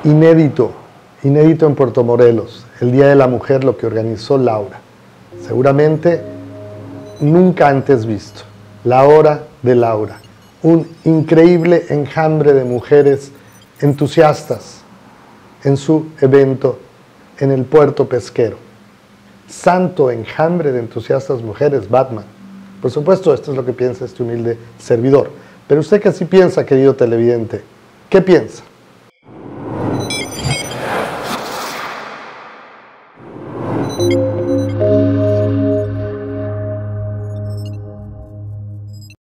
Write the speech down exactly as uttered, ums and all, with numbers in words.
Inédito, inédito en Puerto Morelos, el Día de la Mujer, lo que organizó Laura. Seguramente nunca antes visto. La hora de Laura. Un increíble enjambre de mujeres entusiastas en su evento en el puerto pesquero. Santo enjambre de entusiastas mujeres, Batman. Por supuesto, esto es lo que piensa este humilde servidor. Pero usted, ¿qué sí piensa, querido televidente? ¿Qué piensa?